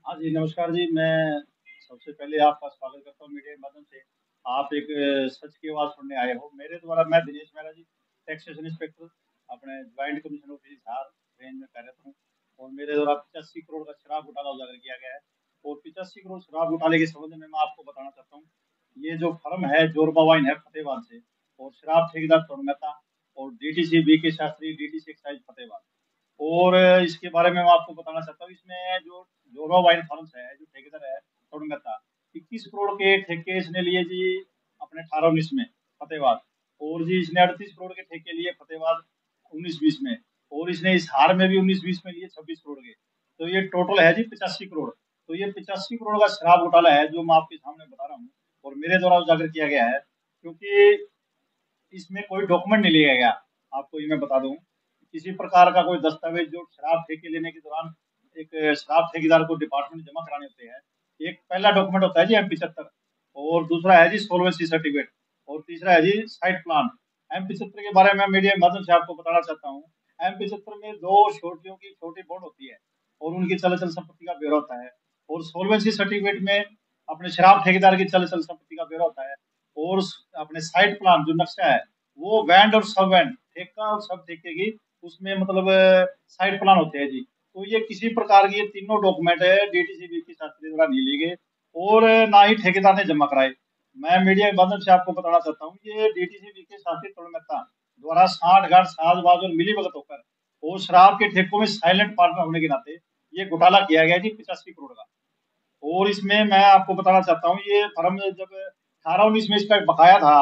हाँ जी, नमस्कार जी। मैं सबसे पहले आपका स्वागत करता हूँ मीडिया के माध्यम से। आप एक सच की आवाज़ सुनने आए हो। मेरे द्वारा मैं दिनेश मेहरा जी, टैक्सेशन इंस्पेक्टर, अपने joint commissioner office Hisar range में कार्यरत हूँ। और मेरे द्वारा 85 करोड़ का शराब घोटाला उजागर किया गया है। और 85 करोड़ शराब घोटाले के संबंध में मैं आपको बताना चाहता हूँ। ये जो फर्म है जोरबा वाइन है फतेहाबाद से, और शराब ठेकेदार तरुण मेहता, और डीटीसी बी के शास्त्री, डीटीसी एक्साइज फतेहाबाद। और इसके बारे में मैं आपको बताना चाहता हूँ, इसमें जो जोरा वाइन फार्म्स है, जो ठेकेदार है तरुण मेहता, 21 करोड़ के ठेके इसने लिए जी अपने 18-19 में फतेहाबाद। और जी इसने 38 करोड़ के ठेके लिए फतेहाबाद 19-20 में। और इसने इस हार में भी 19-20 में लिए 26 करोड़ के। तो ये टोटल है जी 85 करोड़। तो ये 85 करोड़ का शराब घोटाला है जो मैं आपके सामने बता रहा हूँ, और मेरे द्वारा उजागर किया गया है। क्योंकि इसमें कोई डॉक्यूमेंट नहीं लिया गया। आपको ये मैं बता दूं, किसी प्रकार का कोई दस्तावेज जो शराब ठेके लेने के दौरान एक शराब ठेकेदार को डिपार्टमेंट में जमा कराने होते हैं। एक पहला डॉक्यूमेंट होता है जी M75, और दूसरा है जी सोलवेंसी सर्टिफिकेट, और तीसरा है जी साइट प्लान। M75 के बारे में मीडिया के माध्यम से आपको बताना चाहता हूँ। M75 में दो छोटियों की छोटी बॉन्ड होती है, और उनकी चल अचल संपत्ति का ब्यौरा होता है। और सोलवेंसी सर्टिफिकेट में अपने शराब ठेकेदार की चल अचल संपत्ति का ब्यौरा होता है। और अपने साइट प्लान जो नक्शा है, वो वैंड और सब वैंड, ठेका और सब ठेके की, उसमें मतलब साइट प्लान होते हैं जी। तो ये किसी प्रकार की ये तीनों डॉक्यूमेंट है डीटीसीबी की शास्त्री द्वारा नहीं लिए गए, और ना ही ठेकेदार ने जमा कराए। मैं मीडिया के माध्यम से आपको बताना चाहता हूँ, ये डीटीसीबी के शास्त्री तरुण मेहता द्वारा साठ गांठ साजबाज और मिली भगत होकर और शराब के ठेकों में साइलेंट पार्टनर होने के नाते ये घोटाला किया गया जी 85 करोड़ का। और इसमें मैं आपको बताना चाहता हूँ, ये फर्म जब 18-19 में इसका बकाया था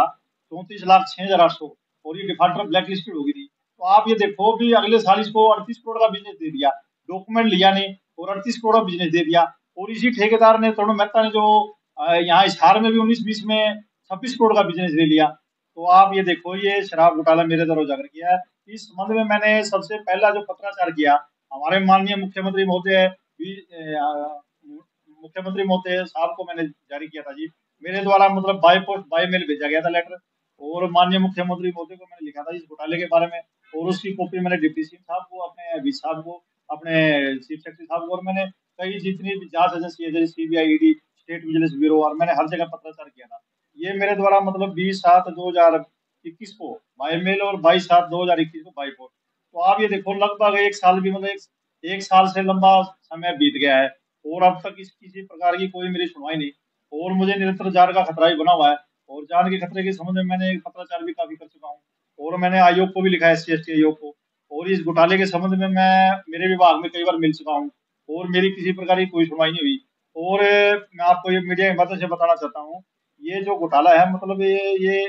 34,06,800, और ये डिफाल्टर ब्लैक लिस्टेड हो गई थी। तो आप ये देखो भी अगले साल इसको 38 करोड़ का बिजनेस दे दिया, डॉक्यूमेंट लिया नहीं, और 38 करोड़ का बिजनेस दे दिया। और इसी ठेकेदार ने तरुण मेहता ने जो यहाँ इशार में भी 19-20 में 26 करोड़ का बिजनेस ले लिया। तो आप ये देखो, ये शराब घोटाला मेरे द्वारा उजागर किया है। इस संबंध में मैंने सबसे पहला जो पत्राचार किया, हमारे माननीय मुख्यमंत्री महोदय मुख्यमंत्री महोदय साहब को मैंने जारी किया था जी। मेरे द्वारा मतलब बाय पोस्ट बाय मेल भेजा गया था लेटर, और माननीय मुख्यमंत्री महोदय को मैंने लिखा था इस घोटाले के बारे में। और उसकी कॉपी मैंने डिप्टी सीएम साहब को, अपने वी साहब को, अपने चीफ सेक्रेटरी साहब को, और मैंने कई जितनी भी जांच एजेंसी है जैसे CBI, ED, state vigilance bureau, और मैंने हर जगह पत्राचार किया था। ये मेरे द्वारा मतलब 20/7/2021 को बाय मेल, और 22/7/2021 को बाय पोस्ट। तो आप ये देखो लगभग एक साल भी मतलब एक साल से लंबा समय बीत गया है, और अब तक इस किसी प्रकार की कोई मेरी सुनवाई नहीं। और मुझे निरंतर जान का खतरा ही बना हुआ है, और जान के खतरे के संबंध में मैंने पत्राचार भी काफी कर चुका हूँ, और मैंने आयोग को भी लिखा है, SC ST आयोग को। और इस घोटाले के संबंध में मैं मेरे विभाग में कई बार मिल चुका हूँ, और मेरी किसी प्रकार की कोई सुनवाई नहीं हुई। और मैं आपको ये मीडिया की मदद से बताना चाहता हूँ, ये जो घोटाला है मतलब ये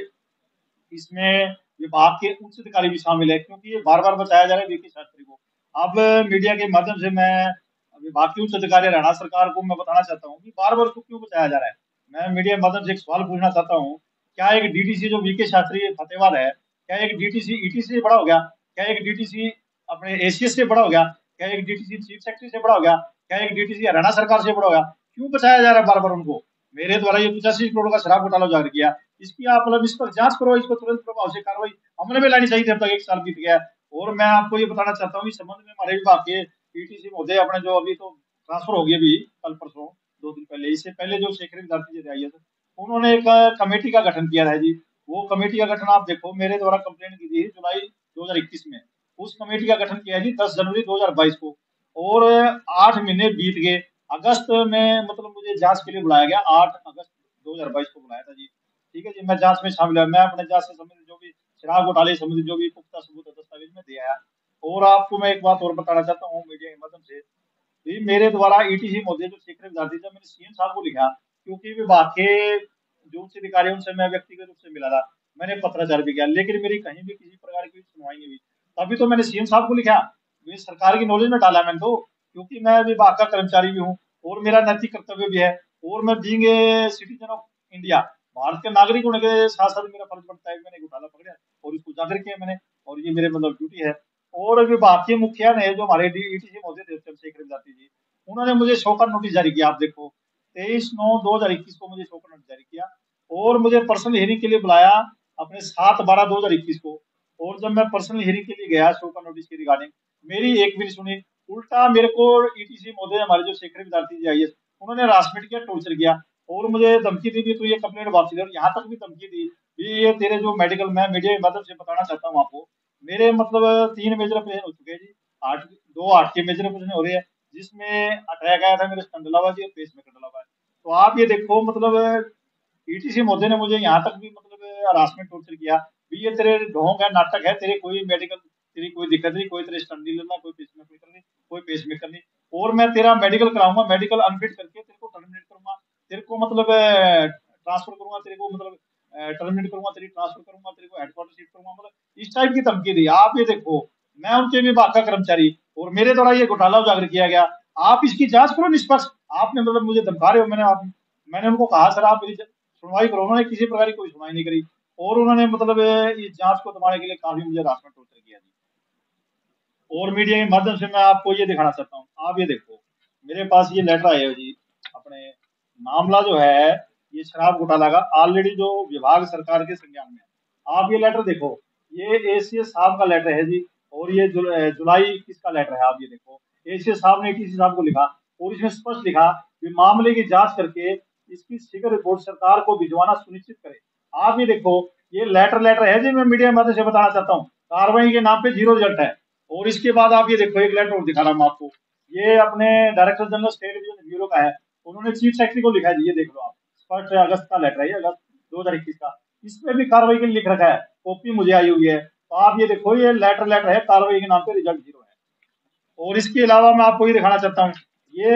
इसमें विभाग के उच्च अधिकारी भी शामिल है, क्योंकि ये बार बार बताया जा रहा है वीके शास्त्री को। अब मीडिया के माध्यम से मैं विभाग के उच्च अधिकारी हरियाणा सरकार को मैं बताना चाहता हूँ कि बार बार उसको क्यों बताया जा रहा है। मैं मीडिया के माध्यम से एक सवाल पूछना चाहता हूँ, क्या एक डीटीसी जो वीके शास्त्री फतेहाबाद है, क्या एक डीटीसी ईटीसी से बड़ा हो गया? क्या एक डीटीसी अपने एसीएस से बड़ा हो गया? क्या एक डीटीसी चीफ सेक्रेटरी से बड़ा हो गया? क्या एक डीटीसी हरियाणा सरकार से बड़ा हो गया? क्यों बताया जा रहा है बार बार उनको? मेरे द्वारा ये 85 करोड़ का शराब घोटाला उजागर किया, इसकी आप मतलब इस पर जांच करो, इसको तुरंत प्रभाव से कार्रवाई अमल में लानी चाहिए थी। अब तक एक साल बीत गया है। और मैं आपको ये बताना चाहता हूँ, इस संबंध में हमारे विभाग के पीटीसी महोदय अपने जो अभी तो ट्रांसफर हो गई अभी कल परसों 2 दिन पहले, इससे पहले जो शेखर विद्यार्थी जी आई है, उन्होंने एक कमेटी का गठन किया है जी। वो कमेटी का गठन आप देखो, मेरे द्वारा कंप्लेंट की थी जुलाई 2021 में। उस कमेटी का गठन किया है जी 10 जनवरी 2022 को, और 8 महीने बीत गए। अगस्त में मतलब मुझे जांच के लिए बुलाया गया, 8 अगस्त 2022 को बुलाया था जी। ठीक है जी, मैं जांच में शामिल है, मैं अपने जांच से संबंधित जो भी शराब घोटाले से संबंधित जो भी पुख्ता सबूत और दस्तावेज में दे आया। और आपको मैं एक बात और बताना चाहता हूँ मीडिया के माध्यम से, भी मेरे द्वारा ईटीसी महोदय जो सीक्रेट विद्यार्थी था, मैंने सीएम साहब को लिखा, क्योंकि विभाग के जो उच्च अधिकारी हैं, उनसे मैं व्यक्तिगत रूप से मिला था। मैंने पत्राचार भी किया, लेकिन मेरी कहीं भी किसी प्रकार की सुनवाई नहीं हुई। तभी तो मैंने सीएम साहब को लिखा, ये सरकार की नॉलेज में डाला मैंने तो, क्योंकि मैं विभाग का कर्मचारी भी हूँ, और मेरा नैतिक कर्तव्य भी है। और मैं being a citizen of India, Bharat के नागरिक होने के साथ साथ मेरा फर्ज बनता है कि मैंने घोटाला पकड़ा और इसको उजागर किया मैंने, और ये मेरे मतलब ड्यूटी है। और विभाग के मुखिया ने, जो हमारे ईटीसी महोदय थे चंद्रशेखर विद्यार्थी जी, उन्होंने मुझे शो का नोटिस जारी किया। आप देखो 23/9/2021 को मुझे शो का नोटिस जारी किया, और मुझे पर्सनल हियरिंग के लिए बुलाया अपने 7/12/2021 को। और जब मैं पर्सनल हियरिंग के लिए गया शो का नोटिस की रिगार्डिंग, मेरी एक भी नहीं सुनी। उल्टा मेरे को ईटीसी महोदय, हमारे जो शेखर विद्यार्थी जी आईएएस, उन्होंने हरासमेंट किया, टॉर्चर किया, और मुझे धमकी दी भी, तू ये कंप्लेंट वापसी ले, और यहाँ तक भी धमकी दी भी ये तेरे जो मेडिकल, मैं मीडिया की मदद से बताना चाहता हूँ आपको, मेरे मतलब 3 मेजर ऑपरेशन हो चुके हैं जी, 8 2 हार्ट के मेजर ऑपरेशन हो रहे हैं, जिसमें अटैक आया था, मेरे स्टंट डला हुआ जी और पेस मेकर डला हुआ है। तो आप ये देखो मतलब ईटीसी महोदय ने मुझे यहाँ तक भी मतलब हरासमेंट, टॉर्चर किया भी, ये तेरे ढोंग है, नाटक है, तेरे कोई मेडिकल, तेरी कोई दिक्कत नहीं, कोई तेरे स्टंट नहीं लेना, कोई पेसमेकर नहीं, कोई पेसमेकर नहीं, और मैं तेरा मेडिकल कराऊंगा, मेडिकल अनफिट करके तेरे को टर्मिनेट करूंगा, तेरे को मतलब ट्रांसफर करूंगा, तेरे को मतलब टर्मिनेट करूंगा, तेरी ट्रांसफर करूंगा, तेरे को हेडक्वार्टर शिफ्ट करूंगा, मतलब इस टाइप की धमकी दी। आप ये देखो, मैं उनके विभाग का कर्मचारी, और मेरे द्वारा ये घोटाला उजागर किया गया, आप इसकी जांच करो निष्पक्ष। आपने मतलब मुझे धमका रहे हो, मैंने उनको कहा सर आप मेरी सुनवाई करो, उन्होंने किसी प्रकार की कोई सुनवाई नहीं करी, और उन्होंने मतलब इस जांच को दबाने के लिए काफी मुझे हरासमेंट, टॉर्चर किया जी। और मीडिया के माध्यम से मैं आपको ये दिखाना चाहता हूँ, आप ये देखो, मेरे पास ये लेटर आया है जी, अपने मामला जो है ये शराब घोटाला का, ऑलरेडी जो विभाग सरकार के संज्ञान में है। आप ये लेटर देखो, ये एसीएस साहब का लेटर है जी, और ये जुलाई 21 का लेटर है। आप ये देखो, एसीएस साहब ने टीसी साहब को लिखा, और इसमें स्पष्ट लिखा कि मामले की जांच करके इसकी शीघ्र रिपोर्ट सरकार को भिजवाना सुनिश्चित करे। आप ये देखो, ये लेटर है जी, मैं मीडिया के माध्यम से बताना चाहता हूँ, कार्रवाई के नाम पे जीरो रिजल्ट है। और इसके बाद आप ये देखो, एक लेटर और दिखा रहा हूँ आपको, ये अपने director general state vision bureau का है, उन्होंने चीफ सेक्रेटरी को लिखा है जी, ये देख लो आप, 1 अगस्त का लेटर है, ये अगस्त 2021 का, इसमें भी कार्रवाई के लिए लिख रखा है, कॉपी मुझे आई हुई है। तो आप ये देखो, ये लेटर है, कार्रवाई के नाम पे रिजल्ट जीरो है। और इसके अलावा मैं आपको ये दिखाना चाहता हूँ, ये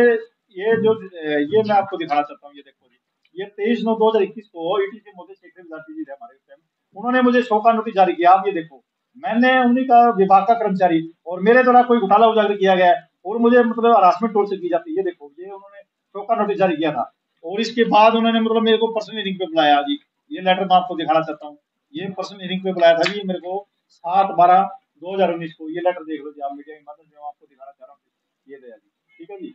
ये मैं आपको दिखाना चाहता हूँ, ये देखो जी, ये 23/9/2021 को ईटीसी महोदय शेखर विद्यार्थी जी थे हमारे उस टाइम, उन्होंने मुझे शो का नोटिस जारी किया। आप ये देखो, मैंने उन्हीं का विभाग का कर्मचारी, और मेरे द्वारा कोई घोटाला उजागर किया गया है, और मुझे मतलब हरासमेंट, टॉर्चर की जाती है। ये देखो, ये उन्होंने शो का नोटिस जारी किया था, और इसके बाद उन्होंने मतलब मेरे को पर्सनल हियरिंग पे बुलाया जी। ये लेटर मैं आपको दिखाना चाहता हूँ, ये पर्सनल हियरिंग पे बुलाया था जी मेरे को, 7/12/2019 को। ये लेटर देख लो जी, आप मीडिया के माध्यम से मैं आपको दिखाना चाह रहा हूँ, ये दया जी, ठीक है जी।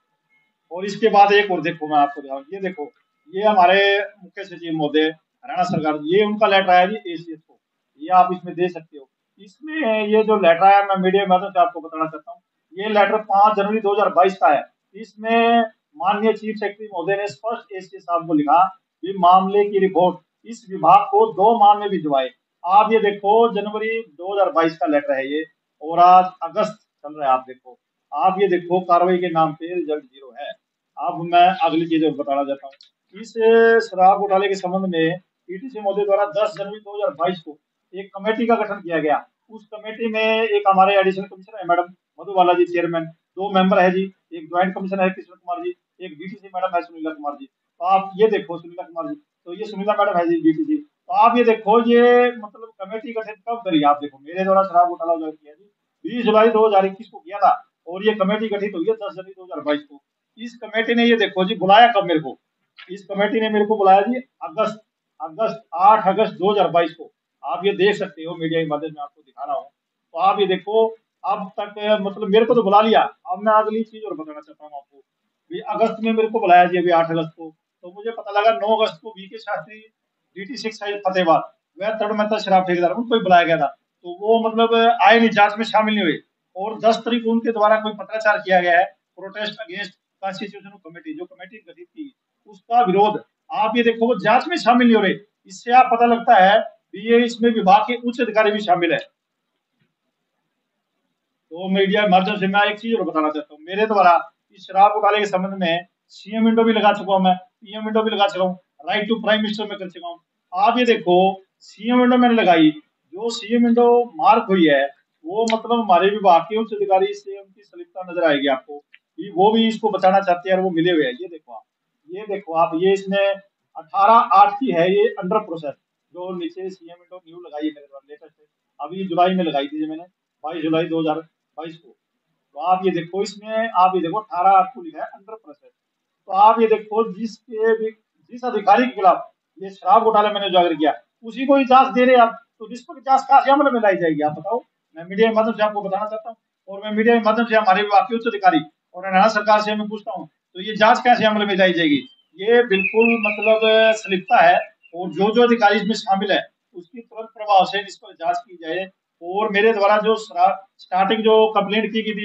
और इसके बाद एक और देखो, मैं आपको दिखाऊँ, ये देखो, ये हमारे मुख्य सचिव महोदय हरियाणा सरकार, ये उनका लेटर आया जी एसीएस को, ये आप इसमें दे सकते हो। इसमें ये जो लेटर आया, मैं मीडिया के माध्यम से आपको बताना चाहता हूँ, ये लेटर 5 जनवरी 2022 का है। इसमें माननीय चीफ सेक्रेटरी महोदय ने स्पष्ट एसीएस साहब को लिखा कि मामले की रिपोर्ट इस विभाग को 2 माह में भिजवाए। आप ये देखो, जनवरी 2022 का लेटर है ये, और आज अगस्त चल रहा है। आप देखो, आप ये देखो, कार्रवाई के नाम पे रिजल्ट जीरो है। अब मैं अगली चीज और बताना चाहता हूँ, इस शराब घोटाले के संबंध में ईटीसी महोदय द्वारा 10 जनवरी 2022 को एक कमेटी का गठन किया गया। उस कमेटी में एक हमारे एडिशनल कमिश्नर है madam Madhubala ji, chairman, 2 member है जी, एक ज्वाइंट कमिश्नर है कृष्ण कुमार जी, एक डीटीसी मैडम है सुनीला कुमार जी। तो आप ये देखो, सुनीला कुमार जी, तो ये सुनीला मैडम है जी, डीटीसी। तो आप ये देखो, ये मतलब कमेटी गठित कब करी, आप देखो, मेरे द्वारा शराब घोटाला उजागर किया जी 20 जुलाई 2021 को किया था, और ये कमेटी गठित हुई है 10 जनवरी 2022 को। इस कमेटी ने ये देखो जी बुलाया कब मेरे को, इस कमेटी ने मेरे को बुलाया जी अगस्त अगस्त 8 अगस्त 2022 को। आप ये देख सकते हो, मीडिया की मदद में आपको दिखा रहा हूँ। तो आप ये देखो, अब तक मतलब मेरे को तो बुला लिया। अब मैं अगली चीज और बताना चाहता हूँ आपको, अगस्त में मेरे को बुलाया जी, अभी 8 अगस्त को, तो मुझे पता लगा 9 अगस्त को वीके शास्त्री DT6 फतेहाबाद, वह तड़मता शराब ठेकेदार, उनको भी बुलाया गया था। तो वो मतलब आए नहीं, जांच में शामिल नहीं हुए। और 10 तारीख को उनके द्वारा कोई पत्राचार किया गया है, प्रोटेस्ट अगेंस्ट कॉन्स्टिट्यूशनल कमेटी, जो कमेटी गठित की, उसका विरोध। आप ये देखो, वो जांच में शामिल नहीं हो रहे। इससे आप पता लगता है कि ये इसमें विभाग के उच्च अधिकारी भी शामिल है। तो मीडिया के माध्यम से मैं एक चीज और बताना चाहता हूँ, मेरे द्वारा इस शराब घोटाले के संबंध में सीएम विंडो भी लगा चुका हूँ, मैं पीएम विंडो भी लगा चुका हूँ, राइट टू प्राइम मिनिस्टर में कर चुका हूँ। आप ये देखो, सीएम विंडो मैंने लगाई, जो सीएम विंडो मार्क हुई है, वो मतलब हमारे विभाग के उच्च अधिकारी से उनकी सलिप्तता नजर आएगी आपको, कि वो भी इसको बचाना चाहते हैं, और वो मिले हुए हैं। ये देखो आप, ये देखो आप, ये इसमें 18/8 की है, ये अंडर प्रोसेस, जो नीचे सीएम विंडो न्यू लगाई है मेरे द्वारा लेटेस्ट, अभी जुलाई में लगाई थी मैंने, 22 जुलाई 2022 को। तो आप ये देखो, इसमें आप ये देखो 18/8 को लिखा है अंडर प्रोसेस। तो आप ये देखो, जिस अधिकारी के खिलाफ ये शराब घोटाला मैंने उजागर किया, उसी को ही जांच दे रहे आप, तो निष्पक्ष जांच कहाँ से अमल में लाई जाएगी, आप बताओ। मैं मीडिया के माध्यम से आपको बताना चाहता हूँ, और मैं मीडिया के माध्यम से हमारे विभाग के उच्च अधिकारी और हरियाणा सरकार से मैं पूछता हूँ, तो ये जांच कैसे अमल में लाई जाएगी। ये बिल्कुल मतलब सलिप्तता है, और जो जो अधिकारी इसमें शामिल है, उसकी तुरंत प्रभाव से इस पर जांच की जाए। और मेरे द्वारा जो स्टार्टिंग जो कंप्लेंट की गई थी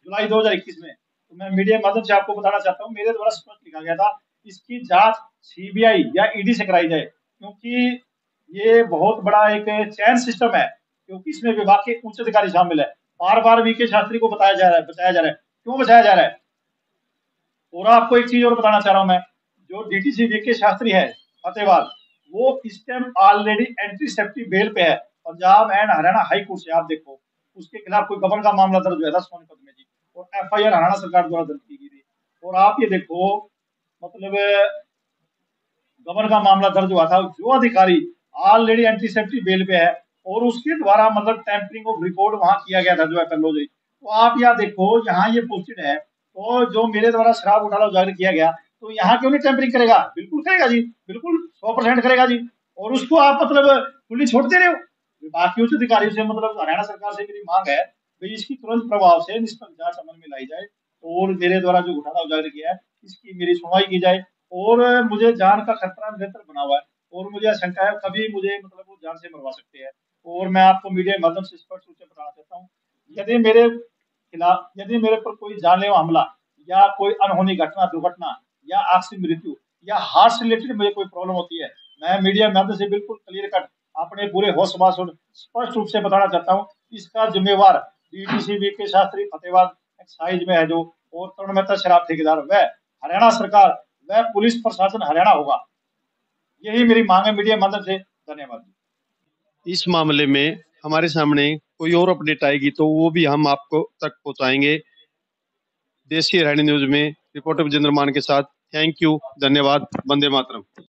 जुलाई 2021 में। तो मैं मीडिया के माध्यम से आपको बताना चाहता हूँ, मेरे द्वारा स्पष्ट लिखा गया था इसकी जांच सीबीआई या ईडी से कराई जाए, क्योंकि ये बहुत बड़ा एक चैन सिस्टम है, क्योंकि इसमें विभाग के उच्च अधिकारी शामिल है। बार बार वीके शास्त्री को बताया जा रहा है, बचाया जा रहा है, क्यों बचाया जा रहा है? और आपको एक चीज और बताना चाह रहा हूं मैं, जो डीटीसी वीके शास्त्री है फतेहाबाद, वो इस time already anti safety bail पे है Punjab and Haryana high court से। आप देखो उसके खिलाफ कोई गबन का मामला दर्ज हुआ था सोनीपत में जी, और एफआईआर हरियाणा सरकार द्वारा दर्ज की गई थी। और आप ये देखो, मतलब गबन का मामला दर्ज हुआ था, जो अधिकारी ऑलरेडी एंटी सेफ्टी बेल पे है और उसके द्वारा मतलब टेम्परिंग ऑफ रिकॉर्ड वहां किया गया था जो एपेलोजी। तो आप यहाँ देखो, यहाँ ये पोस्टेड है, तो जो मेरे द्वारा शराब घोटाला उजागर किया गया, तो यहाँ क्यों नहीं टेम्परिंग करेगा? बिल्कुल करेगा जी, बिल्कुल 100% करेगा जी। और उसको आप मतलब खुली छोड़ दे रहे हो। बाकी उच्च अधिकारियों से मतलब हरियाणा सरकार से मेरी मांग है, भाई इसकी तुरंत प्रभाव से निष्पक्ष जांच अमल में लाई जाए और मेरे द्वारा जो घोटाला उजागर किया है इसकी मेरी सुनवाई की जाए। और मुझे जान का खतरा निरंतर बना हुआ है और मुझे आशंका है कभी मुझे मतलब वो जान से मरवा सकते हैं। और मैं आपको मीडिया के माध्यम से स्पष्ट रूप से बताना चाहता हूँ, यदि मेरे खिलाफ, यदि मेरे पर कोई जानलेवा हमला या कोई अनहोनी घटना, दुर्घटना या आकस्मिक मृत्यु या हार्ट से रिलेटेड मुझे कोई प्रॉब्लम होती है, मैं मीडिया के माध्यम से बिल्कुल क्लियर कट अपने पूरे होश हवास और स्पष्ट रूप से बताना चाहता हूँ, इसका जिम्मेवार DTC VK Shastri Fatehabad excise में है जो, और तरुण मेहता शराब ठेकेदार, वह हरियाणा सरकार, वह पुलिस प्रशासन हरियाणा होगा। यही मेरी मांग है मीडिया के माध्यम से। धन्यवाद। इस मामले में हमारे सामने कोई और अपडेट आएगी तो वो भी हम आपको तक पहुंचाएंगे। देशी हरियाणा न्यूज में रिपोर्टर विजेंद्र मान के साथ, थैंक यू, धन्यवाद, वंदे मातरम।